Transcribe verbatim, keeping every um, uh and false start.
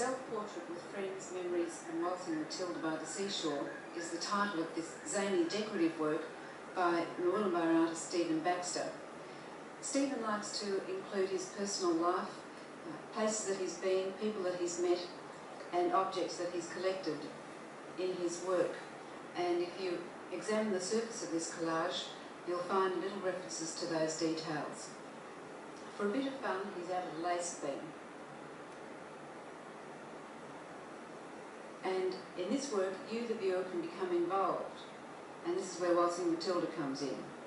Self-Portrait with Friends, Memories and Waltzing Matilda by the Seashore is the title of this zany decorative work by Murwillumbara artist Stephen Baxter. Stephen likes to include his personal life, uh, places that he's been, people that he's met and objects that he's collected in his work. And if you examine the surface of this collage, you'll find little references to those details. For a bit of fun, he's added a lazerbeam. And in this work, you, the viewer, can become involved. And this is where Waltzing Matilda comes in.